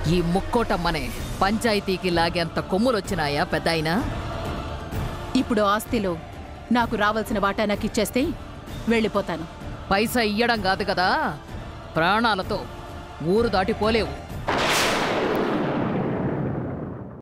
ఈ ముక్కోటమ్మనే పంచాయతీకి లాగేంత కొమ్ములొచ్చినాయా పెద్దాయనా? ఇప్పుడు ఆస్తిలో నాకు రావాల్సిన వాటా నాకు ఇచ్చేస్తే వెళ్ళిపోతాను. పైసా ఇయ్యడం కాదు కదా, ప్రాణాలతో ఊరు దాటిపోలేవు.